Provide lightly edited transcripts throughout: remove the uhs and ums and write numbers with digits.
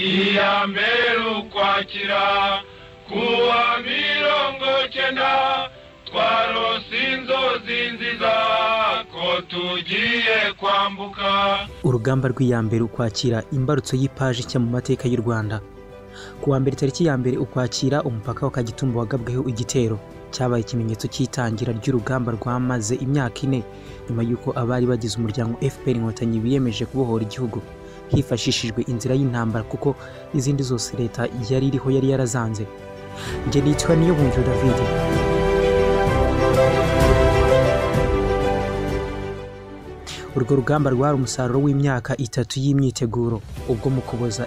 iya mbere Ukwakira kuwa 90 twarose inzozi nziza ko tugiye kwambuka. Urugamba rw'iyambere Ukwakira, imbarutso y'ipaji cya mu mateka y'u Rwanda. Kuwa mbere tariki ya mbere Ukwakira, umupaka wa Kagitumba wagabweho igitero, cyabaye ikimenyetso cy'itangira ry'urugamba rwamaze imyaka 4 nyuma y'uko abari bagize umuryango FPR Inkotanyi biyemeje kubohora igihugu hifashishijwe inzira y'intambara, kuko izindi zose leta yari iriho yari yarazanze. Nge nitwa Niyobungiyo David. Urwo rugamba rwari umusaruro w'imyaka 3 y'imyiteguro, ubwo mu Kuboza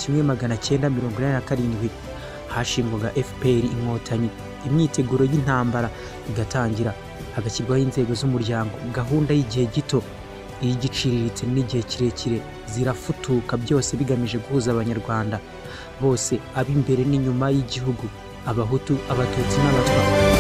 1987 hashingwaga FPR Inkotanyi. Imyiteguro y'intambara igatangira, hagashyirwaho inzego z'umuryango, gahunda y'igihe gito, iy'igiciriritse n'igihe kirekire zirafutuka, byose bigamije guhuza abanyarwanda bose, ab'imbere n'inyuma y'igihugu, abahutu, abatutsi n'abatwa.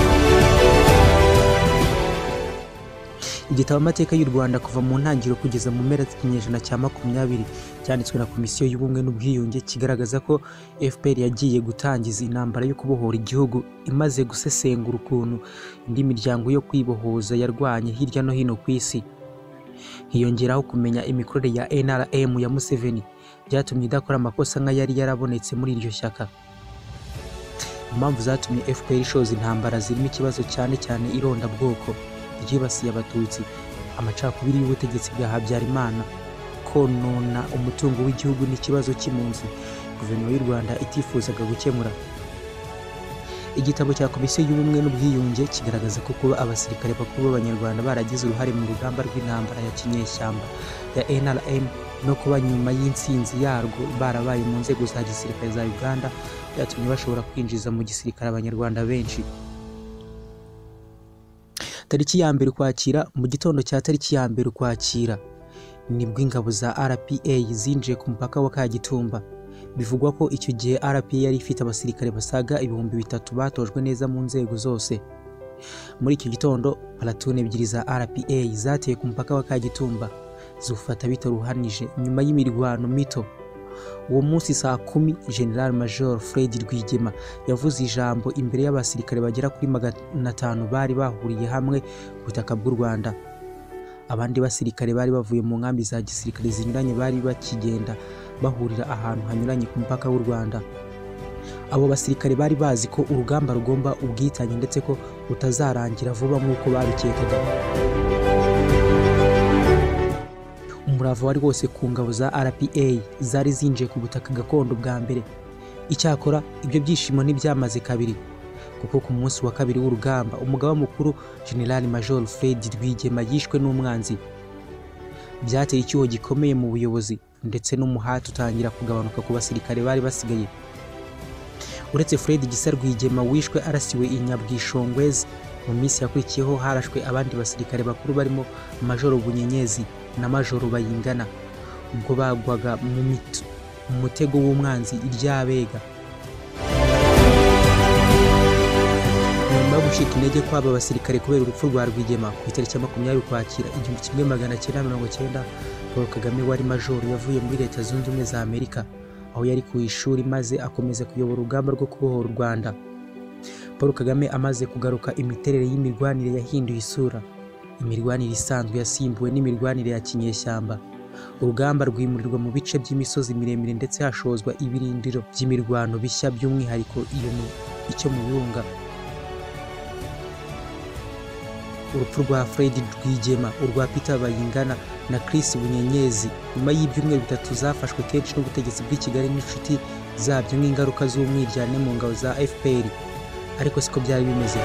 Igitabo amateka y'u Rwanda kuva mu ntangiriro kugeza mu mpera z'ikinyejana cya 20 cyanditswe na Komisiyo y'Ubumwe n'Ubwiyunge kigaragaza ko FPR yagiye gutangiza intambara yo kubohora igihugu imaze gusesengura ukuntu indi miryango yo kwibohoza yarwanye hirya no hino ku isi. Hiyongeraho kumenya imikorere ya NRM ya Museveni byatumye idakora amakosa nka yari yarabonetse muri iryo shyaka. Impamvu zatumye FPR ishoza intambara zirimo ikibazo cyane cyane ironda bwoko ryibasiye abatutsi, amacakubiri y'ubutegetsi bwa Habyarimana, konona umutungo w'igihugu n'ikibazo cy'impunzi guverinoma y'u Rwanda itifuzaga gukemura. Igitabo cya Komisiyo y'Ubumwe n'Ubwiyunge kigaragaza ko kuba abasirikare bakuru b'Abanyarwanda baragize uruhare mu rugamba rw'intambara ya kinyeshyamba ya NRM no kuba nyuma y'intsinzi yarwo barabaye mu nzego za gisirikare za Uganda byatumye bashobora kwinjiza mu gisirikare Abanyarwanda benshi. Tariki ya mbere Ukwakira, mu gitondo cya tariki ya mbere Ukwakira nibwo ingabo za RPA zinjiye ku mupaka wa Kagitumba. Bivugwa ko icyo gihe RPA yari ifite abasirikare basaga 3,000 batojwe neza mu nzego zose. Muri icyo gitondo platoon 2 za RPA zateye ku mupaka wa Kagitumba zufata bitaruhanije nyuma y'imirwano mito. Uwo munsi saa 10 General Major Fred Rwigema yavuze ijambo imbere y'abasirikare bagera kuri 500 bari bahuriye hamwe ku butaka bw'u Rwanda. Abandi basirikare bari bavuye mu nkambi za gisirikare zinyuranye bari bakigenda bahurira ahantu hanyuranye ku mupaka w'u Rwanda. Abo basirikare bari bazi ko urugamba rugomba ubwitange ndetse ko utazarangira vuba nk'uko babikekaga. Umurava wari wose ku ngabo za RPA zari zinjiye ku butaka gakondo bwa mbere. Icyakora ibyo byishimo ntibyamaze kabiri, kuko ku munsi wa kabiri w'urugamba umugaba mukuru General Major Fred Rwigema yishwe n'umwanzi. Byateye icyuho gikomeye mu buyobozi ndetse n'umuhati utangira kugabanuka ku basirikare bari basigaye. Uretse Fred Gisa Rwigema wishwe arasiwe i Nyabwishongwezi, mu minsi yakurikiyeho harashwe abandi basirikare bakuru barimo Major Bunyenyezi na Major Bayingana, ubwo bagwaga mu mutego w'umwanzi iryabega. Nyuma yo gucika intege kw'aba basirikare kubera urupfu rwa Rwigema, ku itariki ya 20 Ukwakira 1990, Paul Kagame wari major yavuye muri Leta Zunze Ubumwe za Amerika, aho yari ku ishuri maze akomeza kuyobora urugamba rwo kubohora u Rwanda. Paul Kagame amaze kugaruka, imiterere y'imirwanire yahinduye isura. Imirwanire isanzwe yasimbuwe n'imirwanire ya kinyeshyamba. Urugamba rwimurirwa mu bice by'imisozi miremire ndetse hashozwa ibirindiro by'imirwano bishya, by'umwihariko icyo mu Birunga. Urupfu rwa Fred Rwigema, urwa Peter Bayingana na Chris Bunyenyezi nyuma y'ibyumweru 3 zafashwe kenshi n'ubutegetsi bw'i Kigali n'inshuti zabyo nk'ingaruka z'umwiryane mu ngabo za FPR, ariko siko byari bimeze.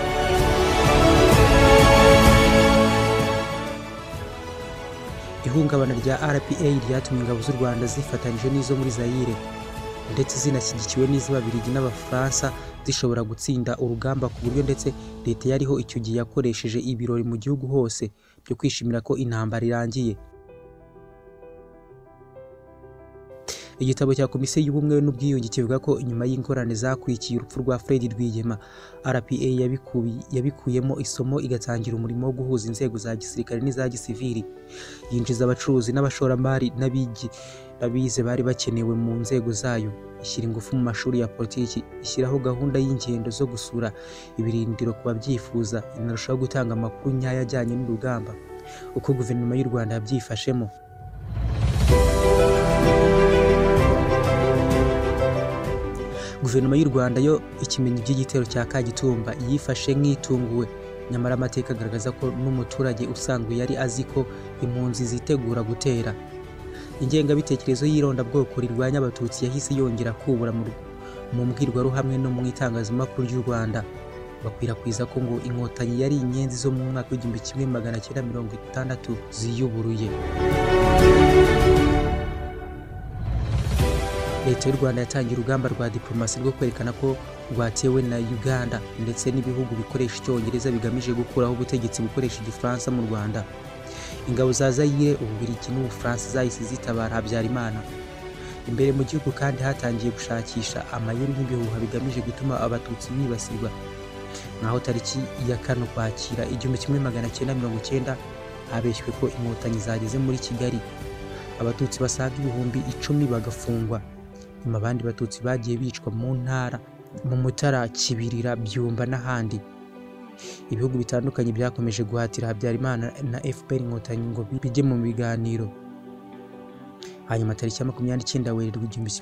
Ihungabana rya RPA ryatumye ingabo z'u Rwanda zifatanije n'izo muri Zaire ndetse zinashyigikiwe n'iz'Ababiligi n'Abafaransa zishobora gutsinda urugamba, ku buryo ndetse leta yariho icyo gihe yakoresheje ibirori mu gihugu hose byo kwishimira ko intambara irangiye. Igitabo cya Komisiyo y'Ubumwe n'Ubwiyunge kivuga ko nyuma y'ingorane zakurikiye urupfu rwa Fred Rwigema, RPA yabikuyemo isomo igatangira umurimo wo guhuza inzego za gisirikare n'iza gisivili, yinjiza abacuruzi n'abashoramari n'abize bari bakenewe mu nzego zayo, ishyira ingufu mu mashuri ya politiki, ishyiraho gahunda y'ingendo zo gusura ibirindiro ku babyifuza, inarushaho gutanga amakuru nyayo ajyanye n'urugamba. Uko guverinoma y'u Rwanda yabyifashemo. Guverinoma y'u Rwanda yo ikimenyi by'igitero cya Kagitumba yifashe nk'itunguwe, nyamara amateka agaragaza ko n'umuturage usanzwe yari azi ko impunzi zitegura gutera. Ingengabitekerezo y'irondabwoko rirwanya abatutsi yahise yongera kubura mu mbwirwaruhamwe no mu itangazamakuru ry'u Rwanda, bakwirakwiza ko ngo inkotanyi yari inyenzi zo mu mwaka w'1960 ziyuburuye. Leta y'u Rwanda yatangiye urugamba rwa diplomasi rwo kwerekana ko rwatewe na Uganda ndetse n'ibihugu bikoresha Icyongereza bigamije gukuraho ubutegetsi bukoresha Igifaransa mu Rwanda. Ingabo za Zaire, Ububiligi n'Ubufaransa zahise zitabara Habyarimana. Imbere mu gihugu kandi hatangiye gushakisha amayeri n'ibihuha bigamije gutuma abatutsi bibasirwa. Naho tariki ya 4 Ukwakira 1990 habeshywe ko inkotanyi zageze muri Kigali, abatutsi basaga 10,000 bagafungwa. Nyuma abandi batutsi bagiye bicwa mu ntara, mu Mutara, Kibirira, Byumba n'ahandi. Ibihugu bitandukanye byakomeje guhatira Habyarimana na FPR inkotanyi ngo bijye mu biganiro. Hanyuma tariki ya 29 Werurwe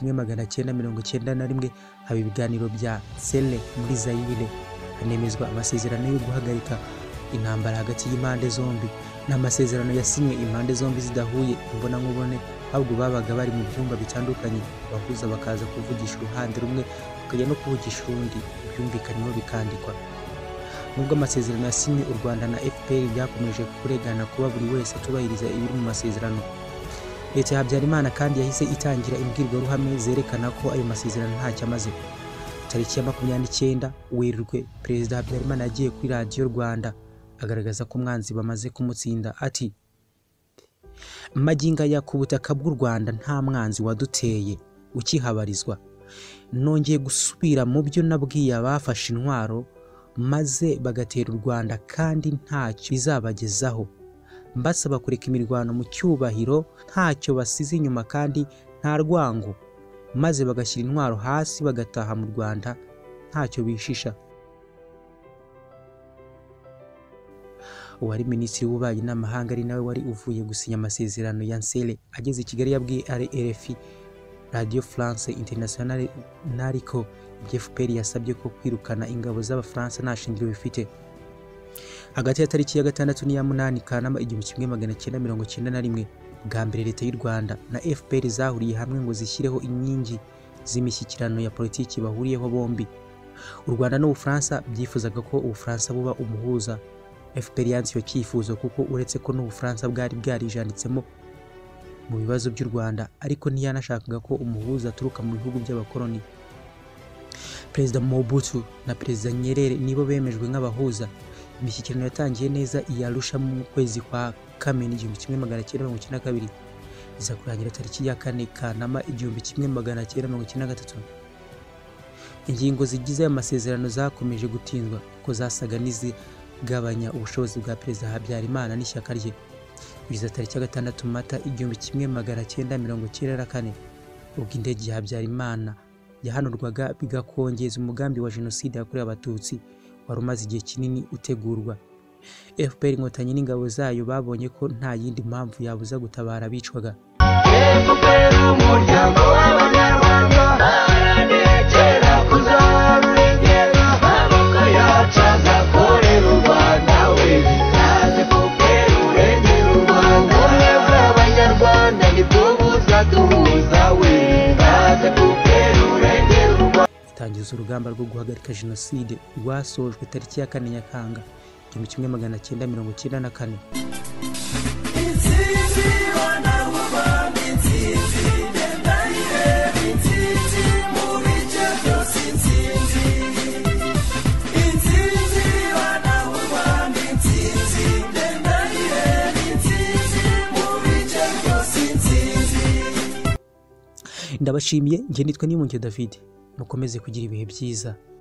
1991 haba ibiganiro bya Sele muri Zaire, hanemezwa amasezerano yo guhagarika intambara hagati y'impande zombi. N'amasezerano yasinywe impande zombi zidahuye imbona nkubone, ahubwo babaga bari mu byumba bitandukanye, abahuza bakaza kuvugisha uruhande rumwe bakajya no kuvugisha urundi, ibyumvikanyeho bikandikwa. Nubwo amasezerano yasinywe, u Rwanda na FPR byakomeje kuregana kuba buri wese atubahiriza ibiri mu masezerano. Leta ya Habyarimana kandi yahise itangira imbwirwaruhame zerekana ko ayo masezerano ntacyo amaze. Tariki ya 29 Werurwe, Perezida Habyarimana yagiye kuri Radio Rwanda agaragaza ko umwanzi bamaze kumutsinda, ati: "Maginga ya ku butaka bw'u Rwanda nta mwanzi waduteye ukihabarizwa. Nongeye gusubira mu byo nabwiye abafashe intwaro maze bagatera u Rwanda kandi ntacyo bizabagezaho. Mbasaba kureka imirwano mu cyubahiro, ntacyo basize inyuma kandi nta rwango, maze bagashyira intwaro hasi bagataha mu Rwanda ntacyo bishisha." Uwari Minisitiri w'Ububanyi n'Amahanga ari nawe wari uvuye gusinya amasezerano ya Nsele ageze i Kigali yabwiye RFI Radio France Internationale nariko FPR yasabye ko kwirukana ingabo z'Abafaransa nta shingiro bifite. Hagati ya tariki ya 6 n'iya 8 Kanama 1991 bwa mbere Leta y'u Rwanda na FPR zahuriye hamwe ngo zishyireho inkingi z'imishyikirano ya politiki bahuriyeho bombi. U Rwanda n'Ubufaransa byifuzaga ko Ubufaransa buba umuhuza. FPR yanze icyo cyifuzo kuko uretse ko n'Ubufaransa bwari bwarijanditsemo mu bibazo by'u Rwanda, ariko ntiyanashakaga ko umuhuza aturuka mu bihugu by'abakoloni. Perezida Mobutu na Perezida Nyerere nibo bemejwe nk'abahuza. Imishyikirano yatangiye neza i Arusha mu kwezi kwa Kamena 1992, iza kurangira tariki ya 4 Kanama 1993. Ingingo zigize aya masezerano zakomeje gutindwa ko zasaga n'izigabanya ubushobozi bwa Perezida Habyarimana n'ishyaka rye. Kugeza tariki ya 6 Mata 1994 ubwo indege ya Habyarimana yahanurwaga bigakongeza umugambi wa jenoside yakorewe Abatutsi wari umaze igihe kinini utegurwa. FPR inkotanyi n'ingabo zayo babonye ko nta yindi mpamvu yabuza gutabara bicwaga. Itangiza urugamba rwo guhagarika jenoside rwasojwe tariki ya 4 Nyakanga 1994. ndabashimiye, njye nitwa Nimunge David, mukomeze kugira ibihe byiza.